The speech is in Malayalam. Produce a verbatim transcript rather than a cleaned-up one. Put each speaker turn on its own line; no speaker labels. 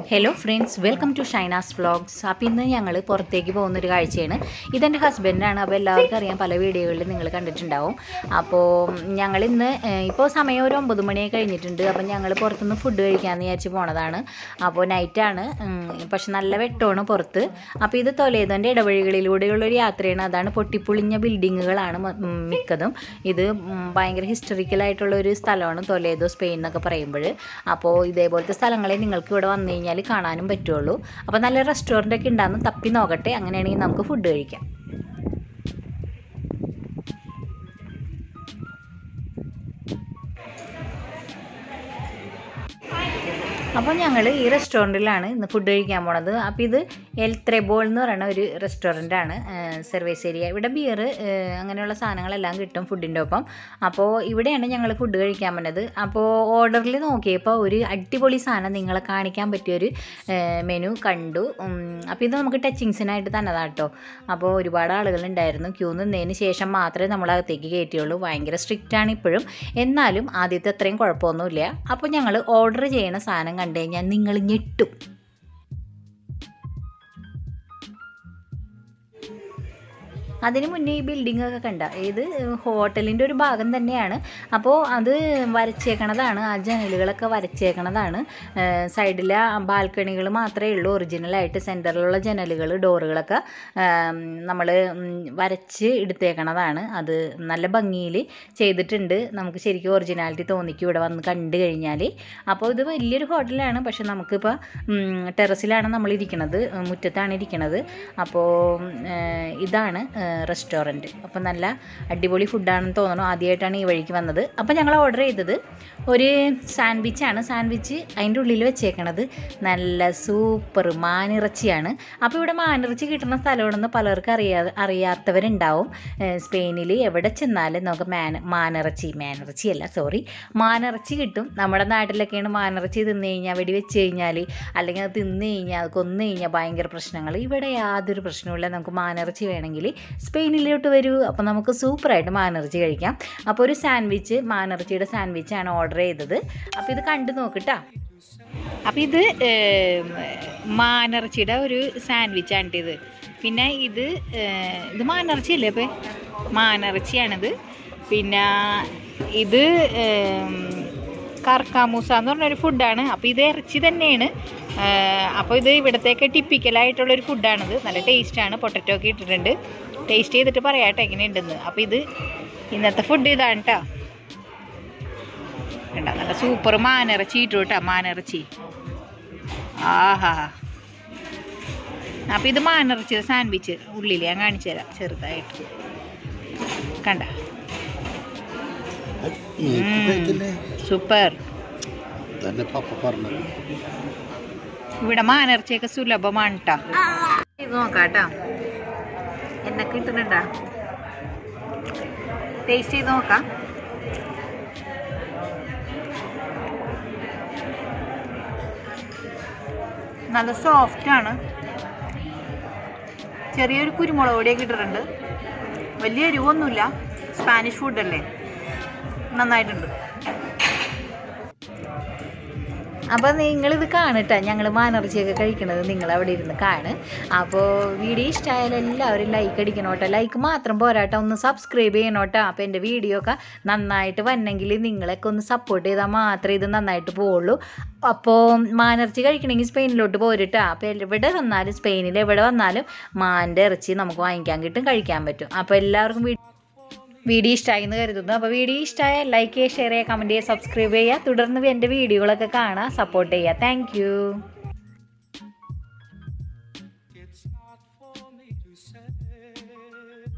Hello friends, welcome to Shaina's vlogs. അപ്പോൾ ഇന്ന് ഞങ്ങൾ പുറത്തേക്ക് പോകുന്നൊരു കാഴ്ചയാണ്. ഇതെൻ്റെ ഹസ്ബൻഡാണ്. അപ്പോൾ എല്ലാവർക്കും അറിയാം, പല വീഡിയോകളിൽ നിങ്ങൾ കണ്ടിട്ടുണ്ടാവും. അപ്പോൾ ഞങ്ങൾ ഇന്ന് ഇപ്പോൾ സമയം ഒരു ഒമ്പത് മണിയൊക്കെ കഴിഞ്ഞിട്ടുണ്ട്. അപ്പോൾ ഞങ്ങൾ പുറത്തുനിന്ന് ഫുഡ് കഴിക്കാമെന്ന് വിചാരിച്ച് പോണതാണ്. അപ്പോൾ നൈറ്റാണ്, പക്ഷെ നല്ല വെട്ടമാണ് പുറത്ത്. അപ്പോൾ ഇത് തൊലേദോൻ്റെ ഇടവഴികളിലൂടെയുള്ളൊരു യാത്രയാണ്. അതാണ് പൊട്ടിപ്പൊളിഞ്ഞ ബിൽഡിങ്ങുകളാണ് മിക്കതും. ഇത് ഭയങ്കര ഹിസ്റ്ററിക്കലായിട്ടുള്ളൊരു സ്ഥലമാണ് തൊലേദോ, സ്പെയിൻ എന്നൊക്കെ പറയുമ്പോൾ. അപ്പോൾ ഇതേപോലത്തെ സ്ഥലങ്ങളെ നിങ്ങൾക്ക് ഇവിടെ വന്നു കഴിഞ്ഞാൽ കാണാനും പറ്റുള്ളൂ. അപ്പോൾ നല്ല റെസ്റ്റോറൻ്റ് ഒക്കെ ഉണ്ടാകുന്ന തപ്പി നോക്കട്ടെ, അങ്ങനെയാണെങ്കിൽ നമുക്ക് ഫുഡ് കഴിക്കാം. അപ്പോൾ ഞങ്ങൾ ഈ റെസ്റ്റോറൻറ്റിലാണ് ഇന്ന് ഫുഡ് കഴിക്കാൻ പോണത്. അപ്പോൾ ഇത് എൽ ത്രെബോൾ എന്ന് പറയുന്ന ഒരു റെസ്റ്റോറൻറ്റാണ്, സർവീസ് ഏരിയ. ഇവിടെ ബിയർ അങ്ങനെയുള്ള സാധനങ്ങളെല്ലാം കിട്ടും ഫുഡിൻ്റെ ഒപ്പം. അപ്പോൾ ഇവിടെയാണ് ഞങ്ങൾ ഫുഡ് കഴിക്കാൻ പറ്റുന്നത്. അപ്പോൾ ഓർഡറിൽ നോക്കിയപ്പോൾ ഒരു അടിപൊളി സാധനം നിങ്ങളെ കാണിക്കാൻ പറ്റിയൊരു മെനു കണ്ടു. അപ്പോൾ ഇത് നമുക്ക് ടച്ചിങ്സിനായിട്ട് തന്നതാണ് കേട്ടോ. അപ്പോൾ ഒരുപാട് ആളുകളുണ്ടായിരുന്നു. ക്യൂ നിന്നതിന് ശേഷം മാത്രമേ നമ്മളകത്തേക്ക് കയറ്റിയുള്ളൂ. ഭയങ്കര സ്ട്രിക്റ്റാണ് ഇപ്പോഴും, എന്നാലും ആദ്യത്തെ അത്രയും കുഴപ്പമൊന്നുമില്ല. അപ്പോൾ ഞങ്ങൾ ഓർഡർ ചെയ്യണ സാധനം കണ്ടു കഴിഞ്ഞാൽ നിങ്ങൾ ഞെട്ടും. അതിന് മുന്നേ ഈ ബിൽഡിംഗ് ഒക്കെ കണ്ട, ഇത് ഹോട്ടലിൻ്റെ ഒരു ഭാഗം തന്നെയാണ്. അപ്പോൾ അത് വരച്ചേക്കണതാണ്, ആ ജനലുകളൊക്കെ വരച്ചേക്കണതാണ്. സൈഡിലെ ബാൽക്കണികൾ മാത്രമേ ഉള്ളൂ ഒറിജിനലായിട്ട്. സെൻറ്ററിലുള്ള ജനലുകൾ, ഡോറുകളൊക്കെ നമ്മൾ വരച്ച് എടുത്തേക്കണതാണ്. അത് നല്ല ഭംഗിയിൽ ചെയ്തിട്ടുണ്ട്. നമുക്ക് ശരിക്കും ഒറിജിനാലിറ്റി തോന്നിക്കും ഇവിടെ വന്ന് കണ്ടു കഴിഞ്ഞാൽ. അപ്പോൾ ഇത് വലിയൊരു ഹോട്ടലാണ്, പക്ഷെ നമുക്കിപ്പോൾ ടെറസിലാണ് നമ്മൾ ഇരിക്കണത്, മുറ്റത്താണ് ഇരിക്കണത്. അപ്പോൾ ഇതാണ് റെസ്റ്റോറൻറ്റ്. അപ്പോൾ നല്ല അടിപൊളി ഫുഡാണെന്ന് തോന്നുന്നു. ആദ്യമായിട്ടാണ് ഈ വഴിക്ക് വന്നത്. അപ്പോൾ ഞങ്ങൾ ഓർഡർ ചെയ്തത് ഒരു സാൻഡ്വിച്ചാണ്. സാൻഡ്വിച്ച് അതിൻ്റെ ഉള്ളിൽ വെച്ചേക്കണത് നല്ല സൂപ്പർ മാനിറച്ചിയാണ്. അപ്പോൾ ഇവിടെ മാനിറച്ചി കിട്ടുന്ന സ്ഥലമാണെന്ന് പലർക്കും അറിയാ അറിയാത്തവരുണ്ടാവും. സ്പെയിനിൽ എവിടെ ചെന്നാലും നമുക്ക് മാന മാനിറച്ചി മാനിറച്ചി അല്ല സോറി മാനിറച്ചി കിട്ടും. നമ്മുടെ നാട്ടിലൊക്കെയാണ് മാനിറച്ചി തിന്നു കഴിഞ്ഞാൽ, വെടി വെച്ച് കഴിഞ്ഞാൽ, അല്ലെങ്കിൽ അത് തിന്നു കഴിഞ്ഞാൽ, അത് കൊന്നു കഴിഞ്ഞാൽ ഭയങ്കര പ്രശ്നങ്ങൾ. ഇവിടെ യാതൊരു പ്രശ്നവുമില്ല. നമുക്ക് മാനിറച്ചി വേണമെങ്കിൽ സ്പെയിനിലോട്ട് വരൂ. അപ്പോൾ നമുക്ക് സൂപ്പറായിട്ട് മാനിറച്ചി കഴിക്കാം. അപ്പോൾ ഒരു സാൻഡ്വിച്ച്, മാനിറച്ചിയുടെ സാൻഡ്വിച്ചാണ് ഓർഡർ ചെയ്തത്. അപ്പോൾ ഇത് കണ്ടു നോക്കിട്ടാ. അപ്പോൾ ഇത് മാനിറച്ചിയുടെ ഒരു സാൻഡ്വിച്ചാണ് ഇത്. പിന്നെ ഇത് ഇത് മാനിറച്ചി അല്ലേ? അപ്പോൾ മാനിറച്ചിയാണിത്. പിന്നെ ഇത് കർക്കാമൂസ എന്ന് പറഞ്ഞൊരു ഫുഡാണ്. അപ്പോൾ ഇത് ഇറച്ചി തന്നെയാണ്. അപ്പോൾ ഇത് ഇവിടത്തേക്ക് ടിപ്പിക്കലായിട്ടുള്ളൊരു ഫുഡാണിത്. നല്ല ടേസ്റ്റാണ്. പൊട്ടറ്റോ ഒക്കെ ഇട്ടിട്ടുണ്ട്. ടേസ്റ്റ് ചെയ്തിട്ട് പറയാട്ടെ എങ്ങനെയുണ്ടെന്ന്. അപ്പോൾ ഇത് ഇന്നത്തെ ഫുഡ് ഇതാണ് കേട്ടോ. കണ്ട, നല്ല സൂപ്പർ മാനിറച്ചി ഇട്ടു കേട്ടോ, മാനിറച്ചി. ആഹാ. അപ്പോൾ ഇത് മാനിറച്ചി സാൻഡ്വിച്ച് ഉള്ളിൽ ഞാൻ കാണിച്ചു തരാം ചെറുതായിട്ട്. കണ്ട, സൂപ്പർ. ഇവിടെ മാനിറച്ചിയൊക്കെ സുലഭമാണ് കേട്ടോ. ഇത് നോക്കാട്ടോ, എന്നെ കിട്ടുന്നുണ്ടാ. ടേസ്റ്റ് ചെയ്ത് നോക്കാം. നല്ല സോഫ്റ്റാണ്. ചെറിയൊരു കുരുമുളക് പൊടിയൊക്കെ ഇട്ടിട്ടുണ്ട്. വലിയ എരിവൊന്നുമില്ല. സ്പാനിഷ് ഫുഡല്ലേ, നന്നായിട്ടുണ്ട്. അപ്പോൾ നിങ്ങളിത് കാണട്ടെ, ഞങ്ങൾ മാനിറച്ചിയൊക്കെ കഴിക്കണത് നിങ്ങൾ അവിടെ ഇരുന്ന് കാണ്. അപ്പോൾ വീഡിയോ ഇഷ്ടമായാലും എല്ലാവരും ലൈക്ക് അടിക്കണോട്ടോ. ലൈക്ക് മാത്രം പോരാട്ടോ, ഒന്ന് സബ്സ്ക്രൈബ് ചെയ്യണോട്ടോ. അപ്പോൾ എൻ്റെ വീഡിയോ ഒക്കെ നന്നായിട്ട് വന്നെങ്കിൽ നിങ്ങളൊക്കെ ഒന്ന് സപ്പോർട്ട് ചെയ്താൽ മാത്രമേ ഇത് നന്നായിട്ട് പോവുള്ളൂ. അപ്പോൾ മാനിറച്ചി കഴിക്കണമെങ്കിൽ സ്പെയിനിലോട്ട് പോരിട്ടാ. അപ്പോൾ എവിടെ വന്നാലും, സ്പെയിനിൽ എവിടെ വന്നാലും മാൻ്റെ ഇറച്ചി നമുക്ക് വാങ്ങിക്കാൻ കിട്ടും, കഴിക്കാൻ പറ്റും. അപ്പോൾ എല്ലാവർക്കും വീഡിയോ ഇഷ്ടമായി എന്ന് കരുതുന്നു. അപ്പോൾ വീഡിയോ ഇഷ്ടമായാൽ ലൈക്ക് ചെയ്യുക, ഷെയർ ചെയ്യുക, കമൻറ്റ് ചെയ്യുക, സബ്സ്ക്രൈബ് ചെയ്യുക. തുടർന്ന് എൻ്റെ വീഡിയോകളൊക്കെ കാണാൻ സപ്പോർട്ട് ചെയ്യുക. Thank U.